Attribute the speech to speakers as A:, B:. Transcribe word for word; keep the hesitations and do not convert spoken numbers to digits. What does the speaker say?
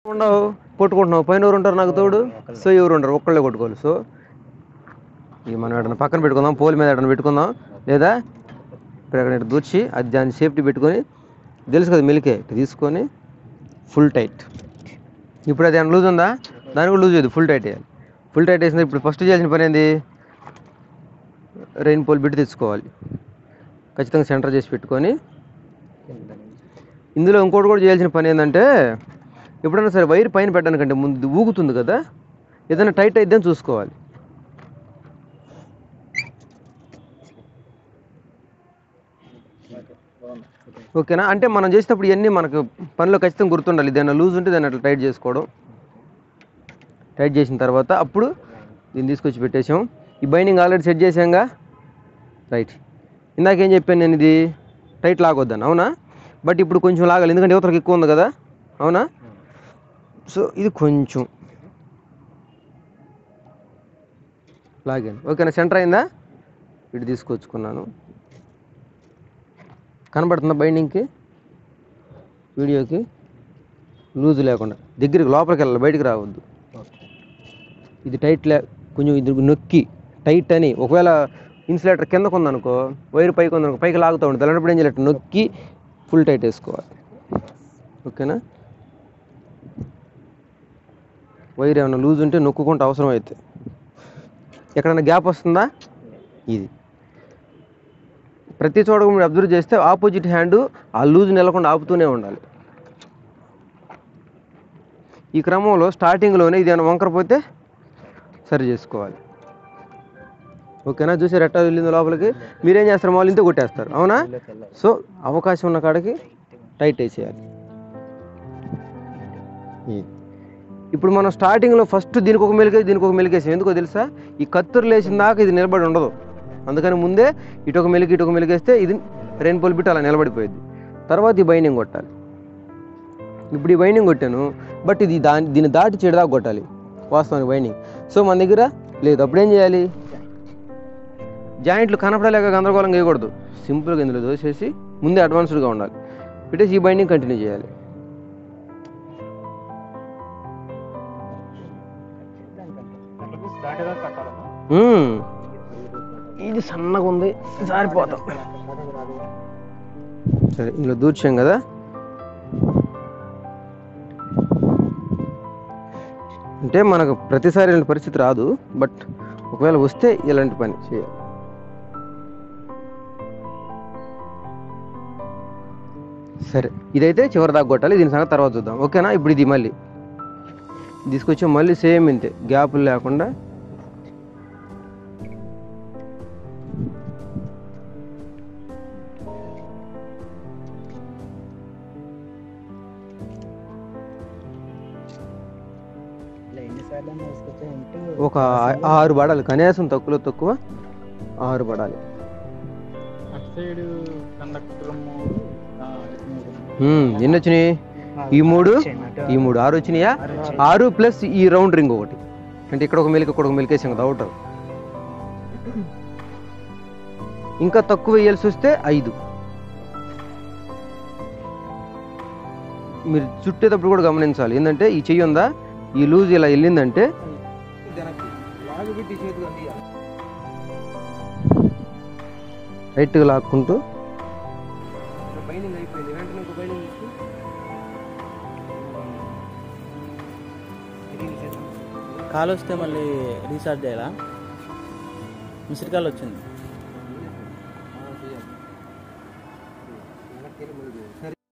A: ఉండవు కొట్టుకుంటున్నావు పైన ఎవరు ఉంటారు నాకు తోడు సో ఎవరు ఉండరు ఒక్కళ్ళే కొట్టుకోవాలి సో ఇవి మనం ఎడన్నా పక్కన పెట్టుకుందాం పోల్ మీద ఎడన్నా పెట్టుకుందాం లేదా ఇప్పుడు ఎక్కడ దూర్చి అది దాన్ని సేఫ్టీ పెట్టుకొని తెలుసు కదా మిల్కే తీసుకొని ఫుల్ టైట్ ఇప్పుడు అది లూజ్ ఉందా దానికి కూడా లూజ్ అయ్యింది ఫుల్ టైట్ వేయాలి ఫుల్ టైట్ వేసింది ఇప్పుడు ఫస్ట్ చేయాల్సిన పని ఏంది రెయిన్ పోల్ బిట్ తెచ్చుకోవాలి ఖచ్చితంగా సెంటర్ చేసి పెట్టుకొని ఇందులో ఇంకోటి కూడా చేయాల్సిన పని ఏంటంటే ఎప్పుడైనా సరే వైర్ పైన పెట్టడానికంటే ముందు ఊగుతుంది కదా ఏదైనా టైట్ అయిద్దని చూసుకోవాలి ఓకేనా అంటే మనం చేసేటప్పుడు ఇవన్నీ మనకు పనిలో ఖచ్చితంగా గుర్తుండాలి ఏదైనా లూజ్ ఉంటే దాన్ని అట్లా టైట్ చేసుకోవడం టైట్ చేసిన తర్వాత అప్పుడు దీన్ని తీసుకొచ్చి పెట్టేసాం ఈ బైండింగ్ ఆల్రెడీ సెట్ చేసాంగా రైట్ ఇందాకేం చెప్పాను నేను ఇది టైట్ లాగొద్దాను అవునా బట్ ఇప్పుడు కొంచెం లాగాలి ఎందుకంటే యువతలకు ఎక్కువ ఉంది కదా అవునా సో ఇది కొంచెం లాగాను ఓకేనా సెంటర్ అయిందా ఇటు తీసుకొచ్చుకున్నాను కనబడుతుందా బైండింగ్కి వీడియోకి లూజ్ లేకుండా దగ్గరికి లోపలికి వెళ్ళాలి బయటికి రావద్దు ఇది టైట్ లే కొంచెం ఇది నొక్కి టైట్ అని ఒకవేళ ఇన్సులేటర్ కిందకు ఉందనుకో వైర్ పైకి ఉందనుకో పైకి లాగుతూ ఉంటుంది అలాంటప్పుడు ఏం చేయాలి నొక్కి ఫుల్ టైట్ వేసుకోవాలి ఓకేనా వైర్ ఏమైనా లూజ్ ఉంటే నొక్కుంటే అవసరం అయితే ఎక్కడైనా గ్యాప్ వస్తుందా ఇది ప్రతి చోట మీరు అబ్జర్వ్ చేస్తే ఆపోజిట్ హ్యాండ్ ఆ లూజ్ నిలకుండా ఆపుతూనే ఉండాలి ఈ క్రమంలో స్టార్టింగ్లోనే ఇది ఏమైనా వంకరపోతే సరి చేసుకోవాలి ఓకేనా చూసారు ఎట్టా వెళ్ళింది లోపలికి మీరేం చేస్తారు మామూలు ఇంతే కొట్టేస్తారు అవునా సో అవకాశం ఉన్న కాడికి టైట్ వేసేయాలి ఇప్పుడు మనం స్టార్టింగ్లో ఫస్ట్ దీనికి ఒక మెలికేసి దీనికి ఒక మెలికేసాం ఎందుకో తెలుసా ఈ కత్తురు లేచిన దాకా ఇది నిలబడి ఉండదు అందుకని ముందే ఇటు ఒక మెలికి ఇటు ఒక మెలికేస్తే ఇది రెయిన్ పోల్ బిట్ అలా నిలబడిపోయింది తర్వాత ఈ బైండింగ్ కొట్టాలి ఇప్పుడు ఈ బైండింగ్ కొట్టాను బట్ ఇది దాని దీన్ని దాటి చెడుదాకా కొట్టాలి వాస్తవానికి బైండింగ్ సో మన దగ్గర లేదు అప్పుడేం చేయాలి జాయింట్లు కనపడలేక గందరగోళంగా వేయకూడదు సింపుల్గా ఇందులో దోసేసి ముందే అడ్వాన్స్డ్గా ఉండాలి పెట్టేసి ఈ బైండింగ్ కంటిన్యూ చేయాలి ఇది సన్నగా ఉంది జారిపోతాం సరే ఇందులో దూర్చాం కదా అంటే మనకు ప్రతిసారి ఇలాంటి పరిస్థితి రాదు బట్ ఒకవేళ వస్తే ఇలాంటి పని చేయాలి సరే ఇదైతే చివరి దాకా కొట్టాలి దీని సంగతి తర్వాత చూద్దాం ఓకేనా ఇప్పుడు ఇది మళ్ళీ తీసుకొచ్చి మళ్ళీ సేమ్ ఇంతే గ్యాపులు లేకుండా ఒక ఆరు పడాలి కనీసం తక్కువలో తక్కువ ఆరు పడాలి ఎన్ని వచ్చినాయి ఈ మూడు ఈ మూడు ఆరు వచ్చినాయా ఆరు ప్లస్ ఈ రౌండ్ రింగ్ ఒకటి అంటే ఇక్కడ ఒక మెలిక ఇక్కడ ఒక మెలికేసాం కదా అవుట్ ఇంకా తక్కువ వేయాల్సి వస్తే ఐదు మీరు చుట్టేటప్పుడు కూడా గమనించాలి ఏంటంటే ఈ చెయ్యి ఉందా ఈ లూజ్ ఇలా వెళ్ళిందంటే రైట్గా లాక్కుంటూ
B: కాల్ వస్తే మళ్ళీ రీఛార్జ్ చేయాలా మిస్డ్ కాల్ వచ్చింది